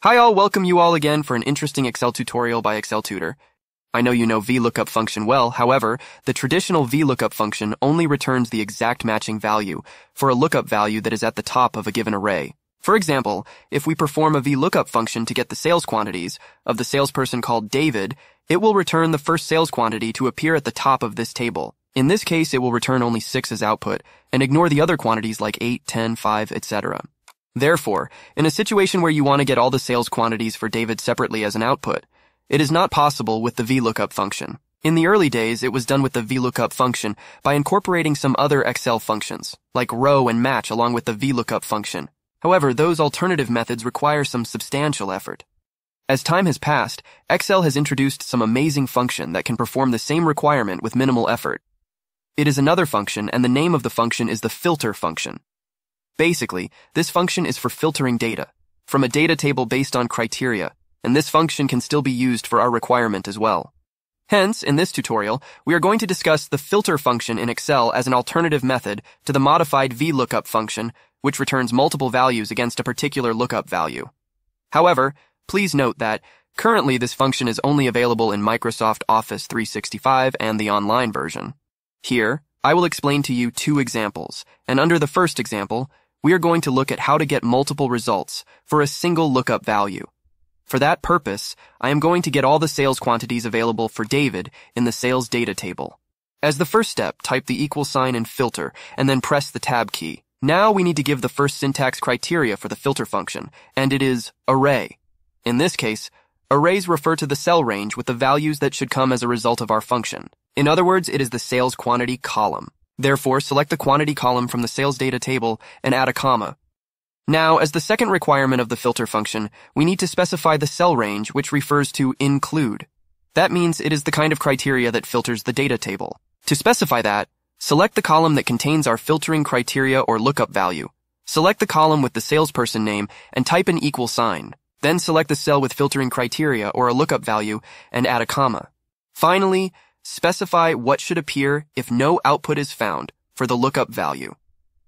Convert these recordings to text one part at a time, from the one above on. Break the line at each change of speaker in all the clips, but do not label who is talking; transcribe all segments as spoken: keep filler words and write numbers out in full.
Hi all, welcome you all again for an interesting Excel tutorial by Excel Tutor. I know you know VLOOKUP function well, however, the traditional VLOOKUP function only returns the exact matching value for a lookup value that is at the top of a given array. For example, if we perform a VLOOKUP function to get the sales quantities of the salesperson called David, it will return the first sales quantity to appear at the top of this table. In this case, it will return only six as output and ignore the other quantities like eight, ten, five, et cetera. Therefore, in a situation where you want to get all the sales quantities for David separately as an output, it is not possible with the VLOOKUP function. In the early days, it was done with the VLOOKUP function by incorporating some other Excel functions, like row and match along with the VLOOKUP function. However, those alternative methods require some substantial effort. As time has passed, Excel has introduced some amazing function that can perform the same requirement with minimal effort. It is another function, and the name of the function is the filter function. Basically, this function is for filtering data from a data table based on criteria, and this function can still be used for our requirement as well. Hence, in this tutorial, we are going to discuss the filter function in Excel as an alternative method to the modified VLOOKUP function, which returns multiple values against a particular lookup value. However, please note that currently this function is only available in Microsoft Office three sixty-five and the online version. Here, I will explain to you two examples, and under the first example, we are going to look at how to get multiple results for a single lookup value. For that purpose, I am going to get all the sales quantities available for David in the sales data table. As the first step, type the equal sign in filter and then press the tab key. Now we need to give the first syntax criteria for the filter function, and it is array. In this case, arrays refer to the cell range with the values that should come as a result of our function. In other words, it is the sales quantity column. Therefore, select the quantity column from the sales data table and add a comma. Now, as the second requirement of the filter function, we need to specify the cell range, which refers to include. That means it is the kind of criteria that filters the data table. To specify that, select the column that contains our filtering criteria or lookup value. Select the column with the salesperson name and type an equal sign. Then select the cell with filtering criteria or a lookup value and add a comma. Finally, specify what should appear if no output is found for the lookup value.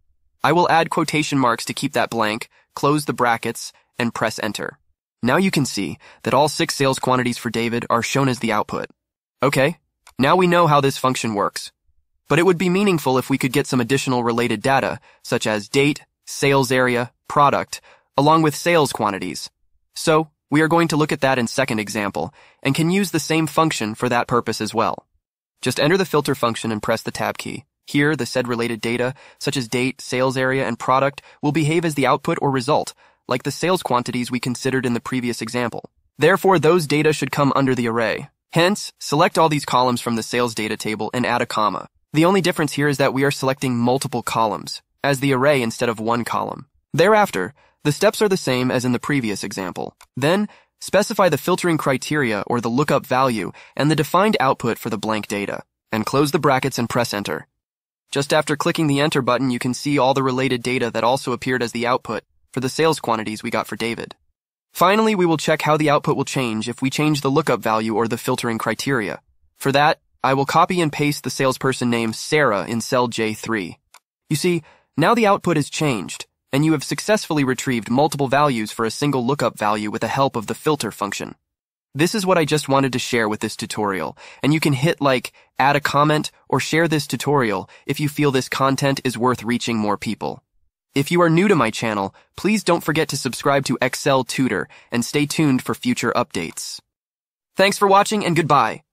I will add quotation marks to keep that blank, close the brackets, and press enter. Now you can see that all six sales quantities for David are shown as the output. Okay, now we know how this function works. But it would be meaningful if we could get some additional related data, such as date, sales area, product, along with sales quantities. So, we are going to look at that in second example, and can use the same function for that purpose as well. Just enter the filter function and press the tab key. Here, the said related data, such as date, sales area, and product, will behave as the output or result, like the sales quantities we considered in the previous example. Therefore, those data should come under the array. Hence, select all these columns from the sales data table and add a comma. The only difference here is that we are selecting multiple columns, as the array instead of one column. Thereafter, the steps are the same as in the previous example. Then, specify the filtering criteria or the lookup value and the defined output for the blank data, and close the brackets and press enter. Just after clicking the enter button, you can see all the related data that also appeared as the output for the sales quantities we got for David. Finally, we will check how the output will change if we change the lookup value or the filtering criteria. For that, I will copy and paste the salesperson name Sarah in cell J three. You see, now the output is changed, and you have successfully retrieved multiple values for a single lookup value with the help of the filter function. This is what I just wanted to share with this tutorial, and you can hit like, add a comment, or share this tutorial if you feel this content is worth reaching more people. If you are new to my channel, please don't forget to subscribe to Excel Tutor and stay tuned for future updates. Thanks for watching and goodbye.